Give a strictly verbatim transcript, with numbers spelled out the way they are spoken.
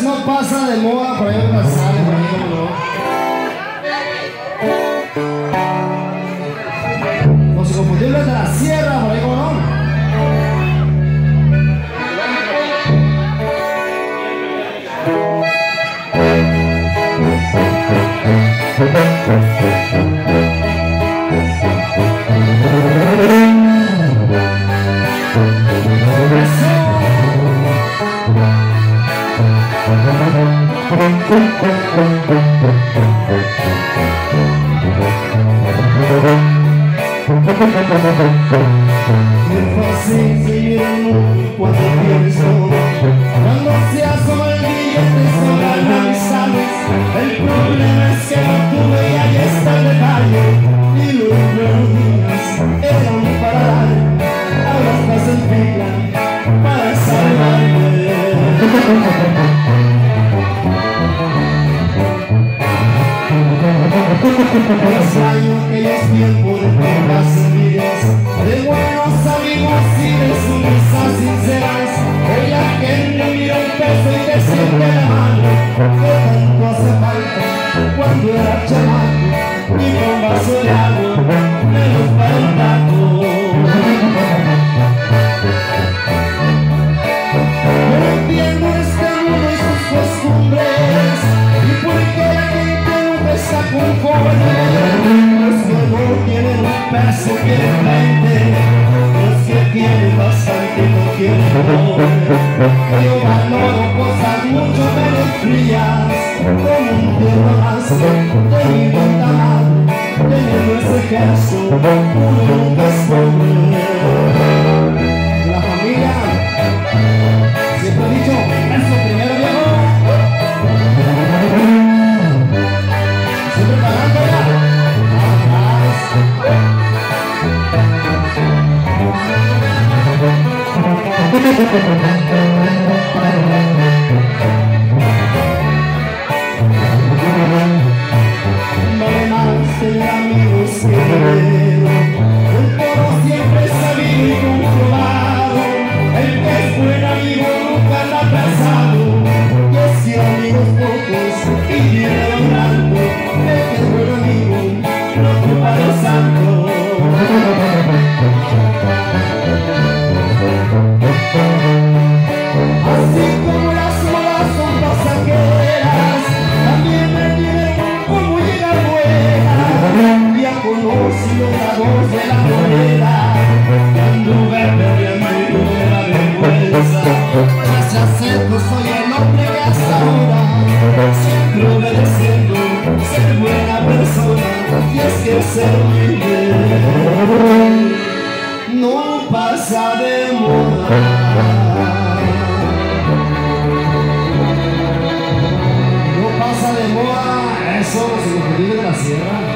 no pasa de moda, por ahí una sale, por ahí como no. Los inconfundibles de la sierra, por ahí como no. Es fácil vivir en un mundo cuando tienes todo. Cuando se asoma el billete sobran amistades. El problema es que no tuve y ahí está el detalle. Y los buenos días eran para dar. Ahora estás en fila para salvarme. Extraño aquellos tiempos de pocas envidias, de buenos amigos y de sonrisas sinceras. Ella que me mira el peso y te siente la mano, que tanto hace falta cuando era chamaco, y con vaso de agua menos para el taco. No entiendo este mundo y sus costumbres, y por qué la gente nunca está conforme. Los que no tienen un peso quieren veinte, los que tienen bastante no quieren pobre. Yo valoro cosas mucho menos frías, como un tierrazo de mi bota madre, teniendo ese gesto, uno nunca es pobre. La familia, siempre he dicho, eso primero, viejo. Siempre pagando ya. Vale más tener amigos que dinero. El toro siempre es sabido y comprobado. El que es buen amigo nunca anda pesado. Y es que amigos pocos y dinero blanco. El que es buen amigo no ocupa de santo. Así como las modas son pasajeras, también el dinero como llega buena. Ya conocido la voz de la moneda, que anduve perdiendo y no me da vergüenza. Gracias a esto soy el hombre que hasta ahora siempre obedeciendo, ser buena persona. Y es que ser humilde no pasa de moda. No pasa de moda, eso, los inconfundibles de la sierra.